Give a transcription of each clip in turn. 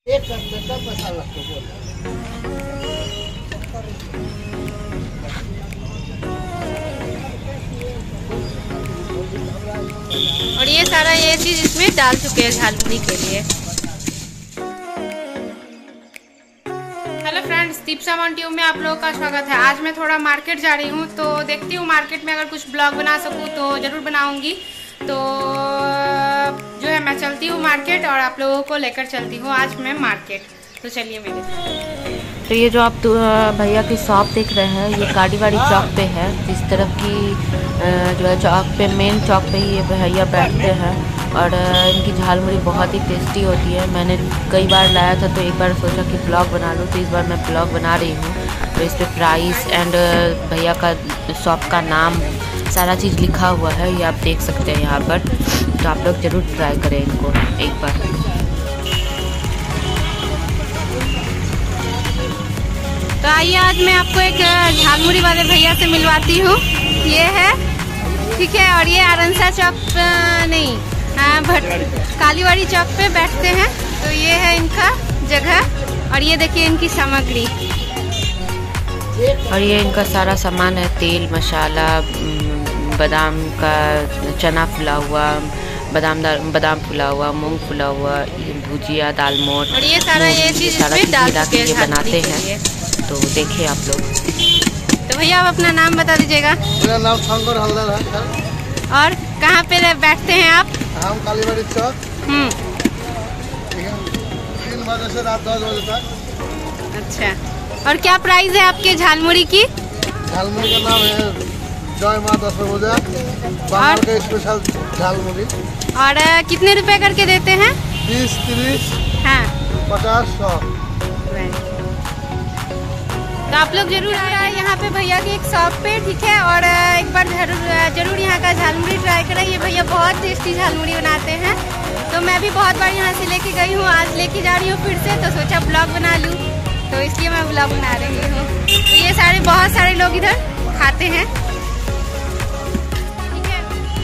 एक सब पैसा लगता है। और ये सारा ये चीज इसमें डाल चुके हैं झालमुड़ी के लिए। हेलो फ्रेंड्स, दीपसा मोंट्यूब में आप लोगों का स्वागत है। आज मैं थोड़ा मार्केट जा रही हूँ, तो देखती हूँ मार्केट में अगर कुछ ब्लॉग बना सकूँ तो ज़रूर बनाऊँगी। तो जो है मैं चलती हूँ मार्केट और आप लोगों को लेकर चलती हूँ आज मैं मार्केट। तो चलिए मेरे साथ। तो ये जो आप भैया की शॉप देख रहे हैं, ये कालीवाड़ी चौक पे है। जिस तरफ की जो है चौक पे, मेन चौक पे ही ये भैया बैठते हैं और इनकी झालमुड़ी बहुत ही टेस्टी होती है। मैंने कई बार लाया था, तो एक बार सोचा कि ब्लॉग बना लूँ, तो इस बार मैं ब्लॉग बना रही हूँ। तो इस पर प्राइस एंड भैया का शॉप का नाम सारा चीज़ लिखा हुआ है, ये आप देख सकते हैं यहाँ पर। तो आप लोग ज़रूर ट्राई करें इनको एक बार। तो आइए आज मैं आपको एक झालमुड़ी वाले भैया से मिलवाती हूँ। ये है, ठीक है, और ये आरंसा चौक नहीं, कालीवाड़ी चौक पे बैठते हैं। तो ये है इनका जगह और ये देखिए इनकी सामग्री। और ये इनका सारा सामान है, तेल, मसाला, बादाम का चना फुला हुआ, बादाम फुला हुआ, मूंग फुला हुआ, भुजिया, दाल मोठ, और ये सारा ये चीज़ इसमें डाल के बनाते हैं। तो देखिए आप लोग। तो भैया आप अपना नाम बता दीजिएगा। मेरा नाम शंकर हल्दर है। और कहाँ पे बैठते हैं आप? हम कालीवाड़ी चौक। 3 बजे से रात 10 बजे तक। अच्छा, और क्या प्राइस है आपके झालमुड़ी की? झालमुड़ी का नाम है जय माँ 10 बजे, बाहर का स्पेशल झालमुड़ी। और कितने रुपए करके देते हैं? 20, 30, हाँ, 50, 100। तो आप लोग जरूर आए यहाँ पे भैया की एक शॉप पे, ठीक है। और एक बार जरूर यहाँ का झालमुड़ी ट्राई करें। ये भैया बहुत टेस्टी झालमुड़ी बनाते हैं। तो मैं भी बहुत बार यहाँ से लेके गई हूँ, आज लेके जा रही हूँ फिर से। तो सोचा ब्लॉग बना लूँ, तो इसलिए मैं ब्लॉग बना रही हूँ। तो ये बहुत सारे लोग इधर खाते हैं, ठीक है।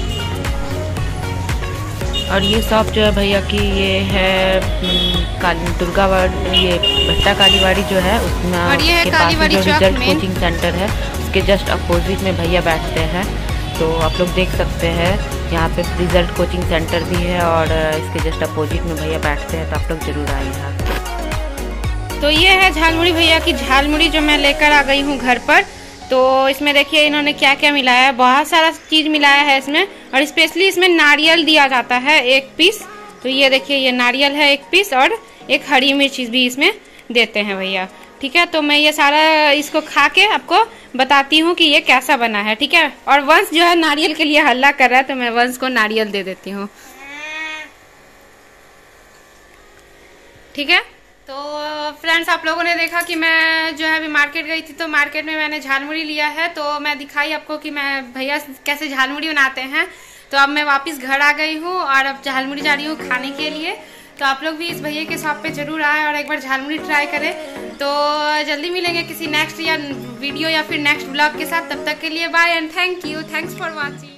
और ये शॉप जो है भैया की, ये है दुर्गावाड़ी, ये भट्टा कालीवाड़ी जो है उसमें, और ये है Kaliwadi Chowk result coaching centre है, उसके जस्ट अपोजिट में भैया बैठते हैं। तो आप लोग देख सकते हैं यहाँ पे रिजल्ट कोचिंग सेंटर भी है और इसके जस्ट अपोजिट में भैया बैठते हैं। तो आप लोग जरूर आइए यहाँ। तो ये है झालमुड़ी भैया की झालमुड़ी जो मैं लेकर आ गई हूँ घर पर। तो इसमें देखिए इन्होंने क्या क्या मिलाया है, बहुत सारा चीज़ मिलाया है इसमें। और स्पेशली इसमें नारियल दिया जाता है 1 पीस। तो ये देखिए ये नारियल है 1 पीस और एक हरी मिर्च भी इसमें देते हैं भैया, ठीक है। तो मैं ये सारा इसको खा के आपको बताती हूँ कि ये कैसा बना है, ठीक है। और वंश जो है नारियल के लिए हल्ला कर रहा है, तो मैं वंश को नारियल दे देती हूँ, ठीक है। तो फ्रेंड्स, आप लोगों ने देखा कि मैं जो है अभी मार्केट गई थी, तो मार्केट में मैंने झालमुड़ी लिया है। तो मैं दिखाई आपको कि मैं भैया कैसे झालमुड़ी बनाते हैं। तो अब मैं वापस घर आ गई हूँ और अब झालमुड़ी जा रही हूँ खाने के लिए। तो आप लोग भी इस भैया के शॉप पे जरूर आए और एक बार झालमुड़ी ट्राई करें। तो जल्दी मिलेंगे किसी नेक्स्ट या वीडियो या फिर नेक्स्ट ब्लॉग के साथ। तब तक के लिए bye and thank you, thanks for watching.